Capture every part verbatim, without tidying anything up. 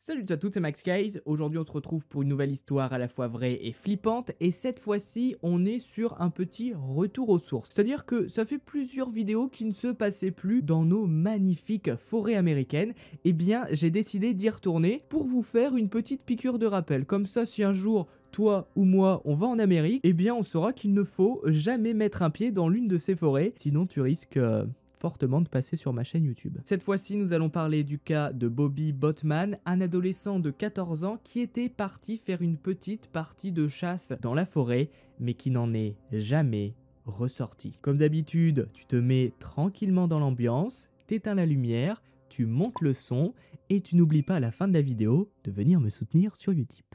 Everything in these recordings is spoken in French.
Salut à toutes, c'est Max Case. Aujourd'hui on se retrouve pour une nouvelle histoire à la fois vraie et flippante, et cette fois-ci on est sur un petit retour aux sources. C'est-à-dire que ça fait plusieurs vidéos qui ne se passaient plus dans nos magnifiques forêts américaines. Et bien j'ai décidé d'y retourner pour vous faire une petite piqûre de rappel. Comme ça, si un jour toi ou moi on va en Amérique, eh bien on saura qu'il ne faut jamais mettre un pied dans l'une de ces forêts, sinon tu risques... Euh... fortement de passer sur ma chaîne YouTube. Cette fois-ci, nous allons parler du cas de Bobby Botman, un adolescent de quatorze ans qui était parti faire une petite partie de chasse dans la forêt, mais qui n'en est jamais ressorti. Comme d'habitude, tu te mets tranquillement dans l'ambiance, t'éteins la lumière, tu montes le son, et tu n'oublies pas à la fin de la vidéo de venir me soutenir sur Utip.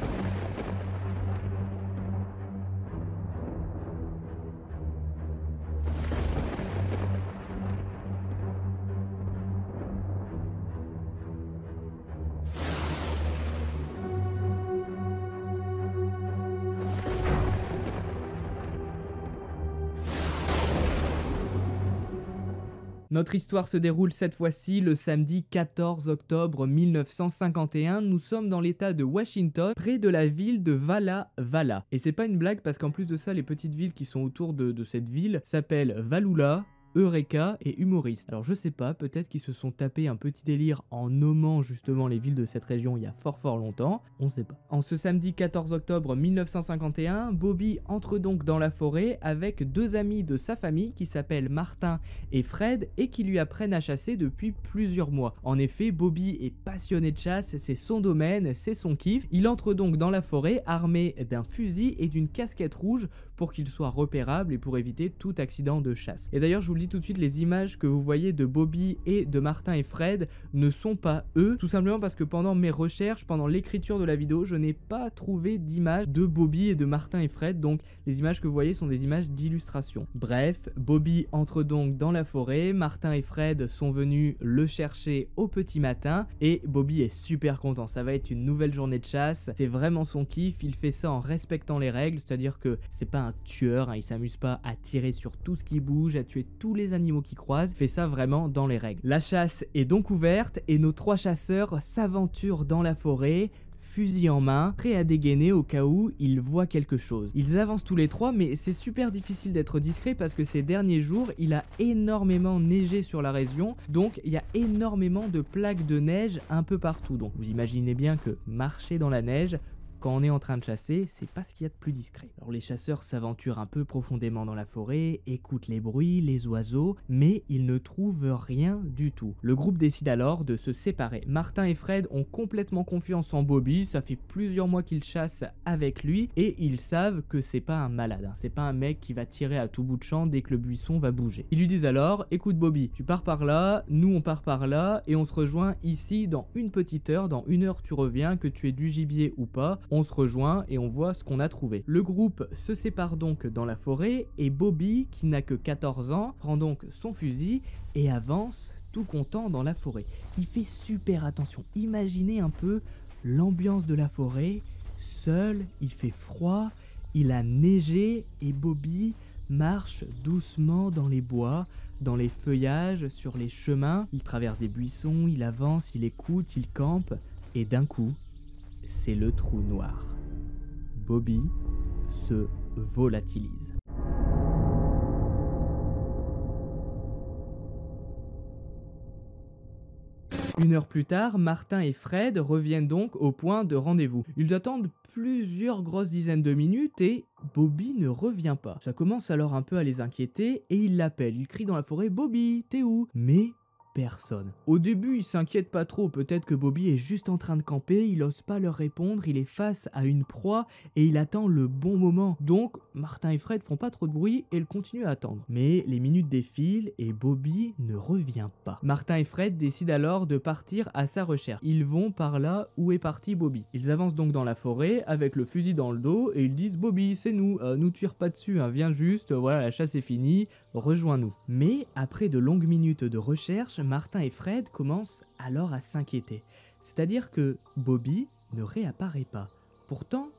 Notre histoire se déroule cette fois-ci le samedi quatorze octobre mille neuf cent cinquante et un. Nous sommes dans l'état de Washington, près de la ville de Walla Walla. Et c'est pas une blague parce qu'en plus de ça, les petites villes qui sont autour de, de cette ville s'appellent Wallula, Eureka et Humoriste. Alors je sais pas, peut-être qu'ils se sont tapés un petit délire en nommant justement les villes de cette région il y a fort fort longtemps, on sait pas. En ce samedi quatorze octobre mille neuf cent cinquante et un, Bobby entre donc dans la forêt avec deux amis de sa famille qui s'appellent Martin et Fred et qui lui apprennent à chasser depuis plusieurs mois. En effet, Bobby est passionné de chasse, c'est son domaine, c'est son kiff. Il entre donc dans la forêt armé d'un fusil et d'une casquette rouge pour qu'il soit repérable et pour éviter tout accident de chasse. Et d'ailleurs, je vous le dis tout de suite, les images que vous voyez de Bobby et de Martin et Fred ne sont pas eux, tout simplement parce que pendant mes recherches, pendant l'écriture de la vidéo, je n'ai pas trouvé d'image de Bobby et de Martin et Fred, donc les images que vous voyez sont des images d'illustration. Bref, Bobby entre donc dans la forêt, Martin et Fred sont venus le chercher au petit matin et Bobby est super content, ça va être une nouvelle journée de chasse, c'est vraiment son kiff, il fait ça en respectant les règles, c'est-à-dire que c'est pas un tueur, hein, il s'amuse pas à tirer sur tout ce qui bouge, à tuer tous les animaux qui croisent, fait ça vraiment dans les règles. La chasse est donc ouverte et nos trois chasseurs s'aventurent dans la forêt, fusil en main, prêts à dégainer au cas où ils voient quelque chose. Ils avancent tous les trois, mais c'est super difficile d'être discret parce que ces derniers jours, il a énormément neigé sur la région, donc il y a énormément de plaques de neige un peu partout. Donc vous imaginez bien que marcher dans la neige, quand on est en train de chasser, c'est pas ce qu'il y a de plus discret. Alors les chasseurs s'aventurent un peu profondément dans la forêt, écoutent les bruits, les oiseaux, mais ils ne trouvent rien du tout. Le groupe décide alors de se séparer. Martin et Fred ont complètement confiance en Bobby, ça fait plusieurs mois qu'ils chassent avec lui, et ils savent que c'est pas un malade, hein. C'est pas un mec qui va tirer à tout bout de champ dès que le buisson va bouger. Ils lui disent alors, écoute Bobby, tu pars par là, nous on part par là, et on se rejoint ici dans une petite heure, dans une heure tu reviens, que tu aies du gibier ou pas, on se rejoint et on voit ce qu'on a trouvé. Le groupe se sépare donc dans la forêt et Bobby, qui n'a que quatorze ans, prend donc son fusil et avance tout content dans la forêt. Il fait super attention. Imaginez un peu l'ambiance de la forêt, seul, il fait froid, il a neigé et Bobby marche doucement dans les bois, dans les feuillages, sur les chemins. Il traverse des buissons, il avance, il écoute, il campe et d'un coup, c'est le trou noir. Bobby se volatilise. Une heure plus tard, Martin et Fred reviennent donc au point de rendez-vous. Ils attendent plusieurs grosses dizaines de minutes et Bobby ne revient pas. Ça commence alors un peu à les inquiéter et ils l'appellent. Ils crient dans la forêt « Bobby, t'es où ?» Mais personne. Au début, ils s'inquiètent pas trop, peut-être que Bobby est juste en train de camper, il ose pas leur répondre, il est face à une proie et il attend le bon moment. Donc, Martin et Fred font pas trop de bruit et ils continuent à attendre. Mais les minutes défilent et Bobby ne revient pas. Martin et Fred décident alors de partir à sa recherche. Ils vont par là où est parti Bobby. Ils avancent donc dans la forêt avec le fusil dans le dos et ils disent « Bobby, c'est nous, euh, nous tire pas dessus, hein, viens juste, voilà, la chasse est finie, rejoins-nous. » Mais après de longues minutes de recherche, Martin et Fred commencent alors à s'inquiéter. C'est-à-dire que Bobby ne réapparaît pas. Pourtant,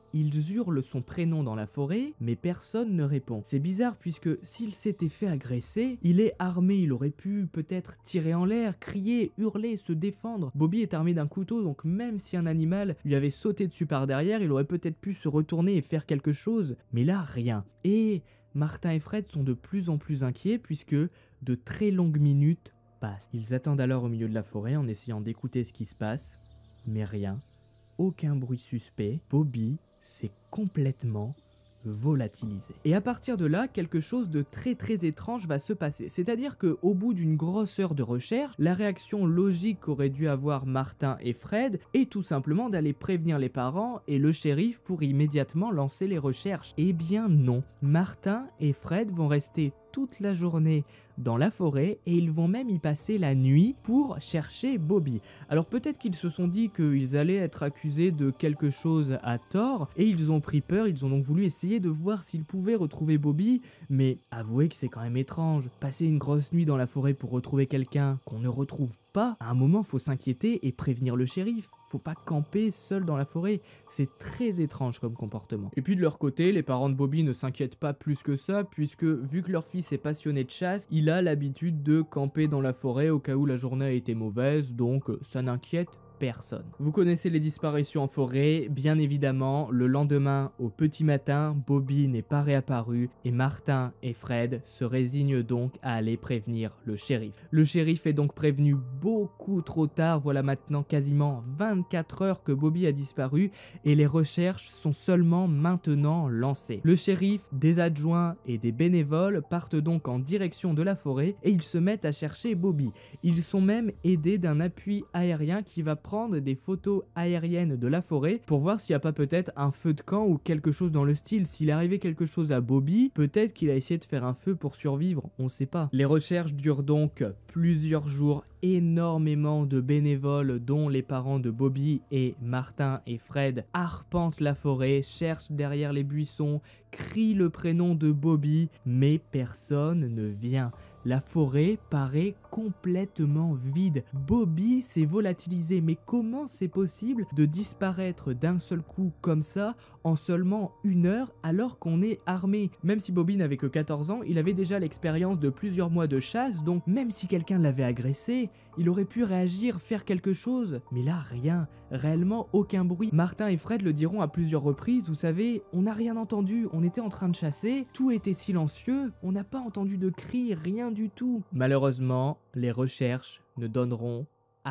ils hurlent son prénom dans la forêt, mais personne ne répond. C'est bizarre puisque s'il s'était fait agresser, il est armé, il aurait pu peut-être tirer en l'air, crier, hurler, se défendre. Bobby est armé d'un couteau, donc même si un animal lui avait sauté dessus par derrière, il aurait peut-être pu se retourner et faire quelque chose, mais là rien. Et Martin et Fred sont de plus en plus inquiets puisque de très longues minutes passent. Ils attendent alors au milieu de la forêt en essayant d'écouter ce qui se passe, mais rien, aucun bruit suspect. Bobby s'est complètement volatilisé. Et à partir de là, quelque chose de très très étrange va se passer. C'est-à-dire qu'au bout d'une grosse heure de recherche, la réaction logique qu'auraient dû avoir Martin et Fred est tout simplement d'aller prévenir les parents et le shérif pour immédiatement lancer les recherches. Eh bien non, Martin et Fred vont rester toute la journée dans la forêt et ils vont même y passer la nuit pour chercher Bobby. Alors peut-être qu'ils se sont dit qu'ils allaient être accusés de quelque chose à tort et ils ont pris peur, ils ont donc voulu essayer de voir s'ils pouvaient retrouver Bobby, mais avouez que c'est quand même étrange. Passer une grosse nuit dans la forêt pour retrouver quelqu'un qu'on ne retrouve pas, à un moment faut s'inquiéter et prévenir le shérif. Faut pas camper seul dans la forêt, c'est très étrange comme comportement. Et puis de leur côté, les parents de Bobby ne s'inquiètent pas plus que ça, puisque vu que leur fils est passionné de chasse, il a l'habitude de camper dans la forêt au cas où la journée a été mauvaise, donc ça n'inquiète personne. Vous connaissez les disparitions en forêt, bien évidemment, le lendemain au petit matin, Bobby n'est pas réapparu et Martin et Fred se résignent donc à aller prévenir le shérif. Le shérif est donc prévenu beaucoup trop tard, voilà maintenant quasiment vingt-quatre heures que Bobby a disparu et les recherches sont seulement maintenant lancées. Le shérif, des adjoints et des bénévoles partent donc en direction de la forêt et ils se mettent à chercher Bobby. Ils sont même aidés d'un appui aérien qui va prendre des photos aériennes de la forêt pour voir s'il n'y a pas peut-être un feu de camp ou quelque chose dans le style. S'il est arrivé quelque chose à Bobby, peut-être qu'il a essayé de faire un feu pour survivre, on sait pas. Les recherches durent donc plusieurs jours, énormément de bénévoles dont les parents de Bobby et Martin et Fred arpentent la forêt, cherchent derrière les buissons, crient le prénom de Bobby, mais personne ne vient. La forêt paraît complètement vide. Bobby s'est volatilisé, mais comment c'est possible de disparaître d'un seul coup comme ça en seulement une heure alors qu'on est armé? Même si Bobby n'avait que quatorze ans, il avait déjà l'expérience de plusieurs mois de chasse, donc même si quelqu'un l'avait agressé, il aurait pu réagir, faire quelque chose. Mais là, rien, réellement aucun bruit. Martin et Fred le diront à plusieurs reprises, vous savez, on n'a rien entendu, on était en train de chasser, tout était silencieux, on n'a pas entendu de cris, rien du tout. Malheureusement, les recherches ne donneront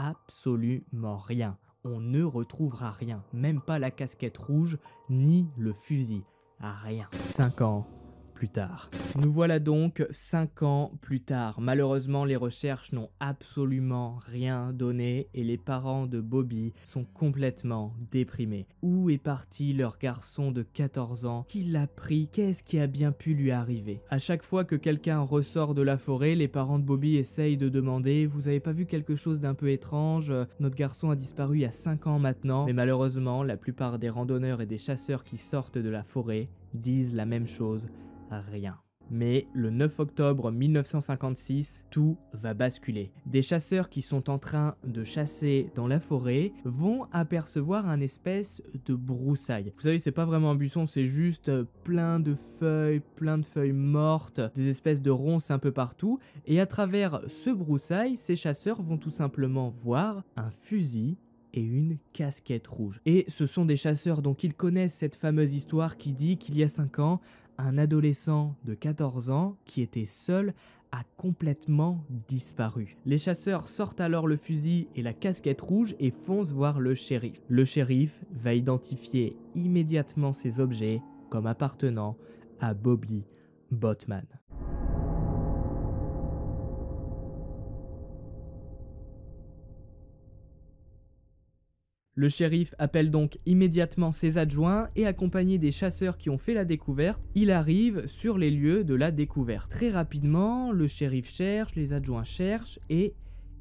absolument rien. On ne retrouvera rien, même pas la casquette rouge, ni le fusil, rien. Cinq ans plus tard. Nous voilà donc cinq ans plus tard. Malheureusement, les recherches n'ont absolument rien donné et les parents de Bobby sont complètement déprimés. Où est parti leur garçon de quatorze ans? Qui l'a pris? Qu'est-ce qui a bien pu lui arriver? À chaque fois que quelqu'un ressort de la forêt, les parents de Bobby essayent de demander « Vous avez pas vu quelque chose d'un peu étrange? Notre garçon a disparu il y a cinq ans maintenant. » Mais malheureusement, la plupart des randonneurs et des chasseurs qui sortent de la forêt disent la même chose. Rien. Mais le neuf octobre mille neuf cent cinquante-six, tout va basculer. Des chasseurs qui sont en train de chasser dans la forêt vont apercevoir un espèce de broussaille. Vous savez, c'est pas vraiment un buisson, c'est juste plein de feuilles, plein de feuilles mortes, des espèces de ronces un peu partout. Et à travers ce broussaille, ces chasseurs vont tout simplement voir un fusil et une casquette rouge. Et ce sont des chasseurs dont ils connaissent cette fameuse histoire qui dit qu'il y a cinq ans, un adolescent de quatorze ans qui était seul a complètement disparu. Les chasseurs sortent alors le fusil et la casquette rouge et foncent voir le shérif. Le shérif va identifier immédiatement ces objets comme appartenant à Bobby Botman. Le shérif appelle donc immédiatement ses adjoints et accompagné des chasseurs qui ont fait la découverte, il arrive sur les lieux de la découverte. Très rapidement, le shérif cherche, les adjoints cherchent et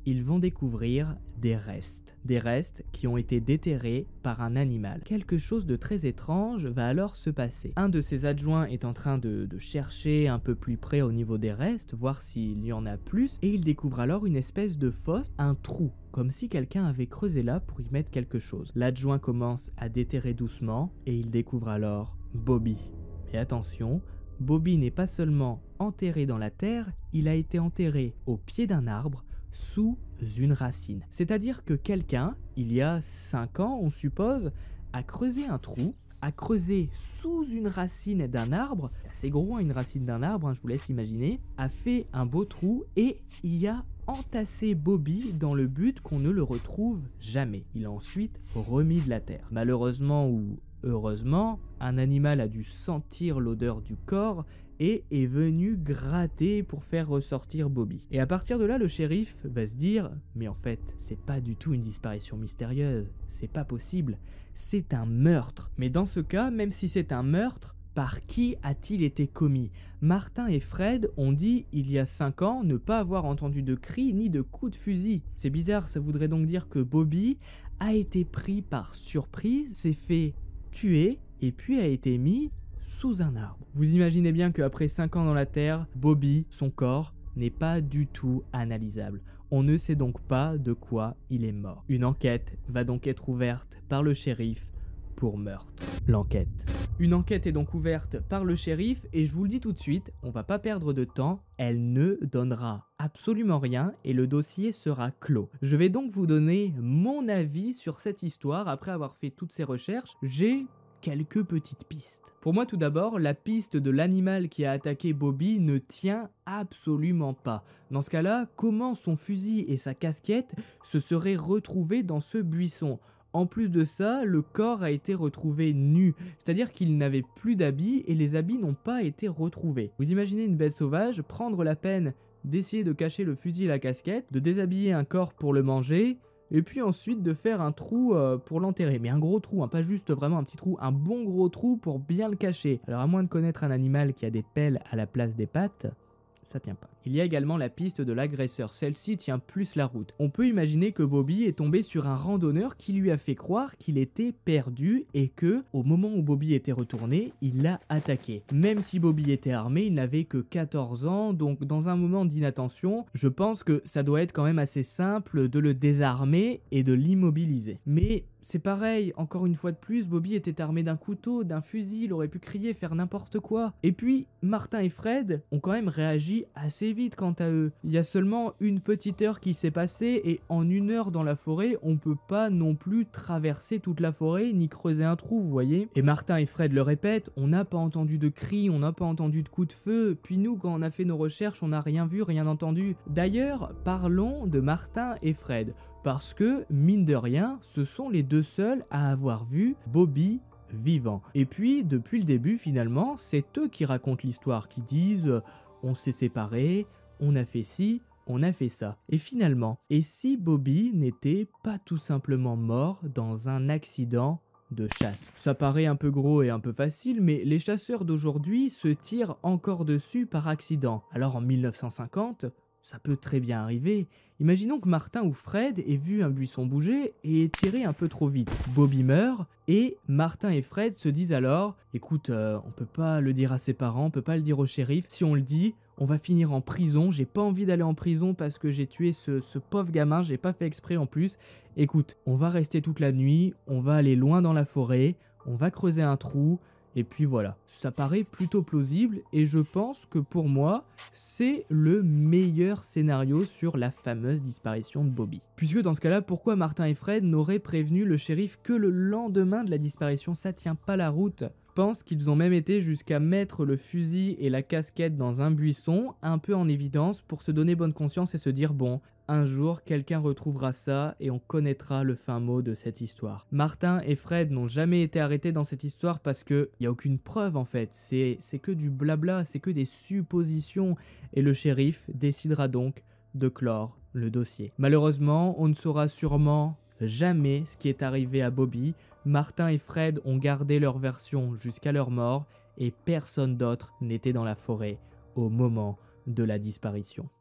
ils vont découvrir des restes. Des restes qui ont été déterrés par un animal. Quelque chose de très étrange va alors se passer. Un de ses adjoints est en train de, de chercher un peu plus près au niveau des restes, voir s'il y en a plus, et il découvre alors une espèce de fosse, un trou, comme si quelqu'un avait creusé là pour y mettre quelque chose. L'adjoint commence à déterrer doucement, et il découvre alors Bobby. Mais attention, Bobby n'est pas seulement enterré dans la terre, il a été enterré au pied d'un arbre, sous une racine. C'est-à-dire que quelqu'un, il y a cinq ans, on suppose, a creusé un trou, a creusé sous une racine d'un arbre, assez gros hein, une racine d'un arbre, hein, je vous laisse imaginer, a fait un beau trou et y a entassé Bobby dans le but qu'on ne le retrouve jamais. Il a ensuite remis de la terre. Malheureusement ou heureusement, un animal a dû sentir l'odeur du corps et est venu gratter pour faire ressortir Bobby. Et à partir de là, le shérif va se dire « Mais en fait, c'est pas du tout une disparition mystérieuse, c'est pas possible, c'est un meurtre. » Mais dans ce cas, même si c'est un meurtre, par qui a-t-il été commis? Martin et Fred ont dit il y a cinq ans ne pas avoir entendu de cris ni de coups de fusil. C'est bizarre, ça voudrait donc dire que Bobby a été pris par surprise, s'est fait tuer et puis a été mis sous un arbre. Vous imaginez bien qu'après cinq ans dans la terre, Bobby, son corps, n'est pas du tout analysable. On ne sait donc pas de quoi il est mort. Une enquête va donc être ouverte par le shérif pour meurtre. L'enquête. Une enquête est donc ouverte par le shérif et je vous le dis tout de suite, on va pas perdre de temps, elle ne donnera absolument rien et le dossier sera clos. Je vais donc vous donner mon avis sur cette histoire après avoir fait toutes ces recherches. J'ai quelques petites pistes. Pour moi tout d'abord, la piste de l'animal qui a attaqué Bobby ne tient absolument pas. Dans ce cas-là, comment son fusil et sa casquette se seraient retrouvés dans ce buisson ? En plus de ça, le corps a été retrouvé nu, c'est-à-dire qu'il n'avait plus d'habits et les habits n'ont pas été retrouvés. Vous imaginez une bête sauvage prendre la peine d'essayer de cacher le fusil et la casquette, de déshabiller un corps pour le manger, et puis ensuite de faire un trou euh, pour l'enterrer. Mais un gros trou, hein, pas juste vraiment un petit trou, un bon gros trou pour bien le cacher. Alors à moins de connaître un animal qui a des pelles à la place des pattes, ça tient pas. Il y a également la piste de l'agresseur, celle-ci tient plus la route. On peut imaginer que Bobby est tombé sur un randonneur qui lui a fait croire qu'il était perdu et que, au moment où Bobby était retourné, il l'a attaqué. Même si Bobby était armé, il n'avait que quatorze ans, donc dans un moment d'inattention, je pense que ça doit être quand même assez simple de le désarmer et de l'immobiliser. Mais c'est pareil, encore une fois de plus, Bobby était armé d'un couteau, d'un fusil, il aurait pu crier, faire n'importe quoi. Et puis, Martin et Fred ont quand même réagi assez vite quant à eux. Il y a seulement une petite heure qui s'est passée et en une heure dans la forêt, on peut pas non plus traverser toute la forêt ni creuser un trou, vous voyez. Et Martin et Fred le répètent, on n'a pas entendu de cris, on n'a pas entendu de coups de feu, puis nous quand on a fait nos recherches, on n'a rien vu, rien entendu. D'ailleurs, parlons de Martin et Fred. Parce que, mine de rien, ce sont les deux seuls à avoir vu Bobby vivant. Et puis, depuis le début, finalement, c'est eux qui racontent l'histoire, qui disent « on s'est séparés, on a fait ci, on a fait ça ». Et finalement, et si Bobby n'était pas tout simplement mort dans un accident de chasse? Ça paraît un peu gros et un peu facile, mais les chasseurs d'aujourd'hui se tirent encore dessus par accident. Alors en mille neuf cent cinquante... ça peut très bien arriver. Imaginons que Martin ou Fred aient vu un buisson bouger et aient tiré un peu trop vite. Bobby meurt et Martin et Fred se disent alors « Écoute, euh, on peut pas le dire à ses parents, on peut pas le dire au shérif. Si on le dit, on va finir en prison. J'ai pas envie d'aller en prison parce que j'ai tué ce, ce pauvre gamin, j'ai pas fait exprès en plus. Écoute, on va rester toute la nuit, on va aller loin dans la forêt, on va creuser un trou. » Et puis voilà, ça paraît plutôt plausible et je pense que pour moi, c'est le meilleur scénario sur la fameuse disparition de Bobby. Puisque dans ce cas-là, pourquoi Martin et Fred n'auraient prévenu le shérif que le lendemain de la disparition? Ça tient pas la route. Je pense qu'ils ont même été jusqu'à mettre le fusil et la casquette dans un buisson, un peu en évidence, pour se donner bonne conscience et se dire bon, un jour quelqu'un retrouvera ça et on connaîtra le fin mot de cette histoire. Martin et Fred n'ont jamais été arrêtés dans cette histoire parce que il y a aucune preuve en fait, c'est c'est que du blabla, c'est que des suppositions et le shérif décidera donc de clore le dossier. Malheureusement, on ne saura sûrement jamais ce qui est arrivé à Bobby. Martin et Fred ont gardé leur version jusqu'à leur mort et personne d'autre n'était dans la forêt au moment de la disparition.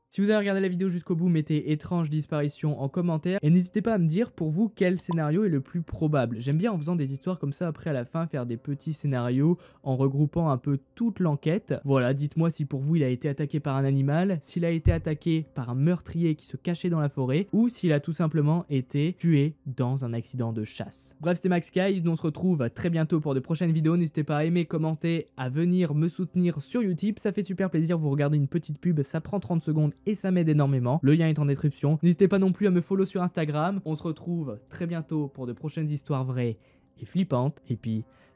Si vous avez regardé la vidéo jusqu'au bout, mettez étrange disparition en commentaire et n'hésitez pas à me dire pour vous quel scénario est le plus probable. J'aime bien en faisant des histoires comme ça après à la fin faire des petits scénarios en regroupant un peu toute l'enquête. Voilà, dites-moi si pour vous il a été attaqué par un animal, s'il a été attaqué par un meurtrier qui se cachait dans la forêt ou s'il a tout simplement été tué dans un accident de chasse. Bref, c'était Max Guys, nous on se retrouve très bientôt pour de prochaines vidéos. N'hésitez pas à aimer, commenter, à venir me soutenir sur YouTube, ça fait super plaisir. Vous regardez une petite pub, ça prend trente secondes et ça m'aide énormément. Le lien est en description. N'hésitez pas non plus à me follow sur Instagram. On se retrouve très bientôt pour de prochaines histoires vraies et flippantes. Et puis,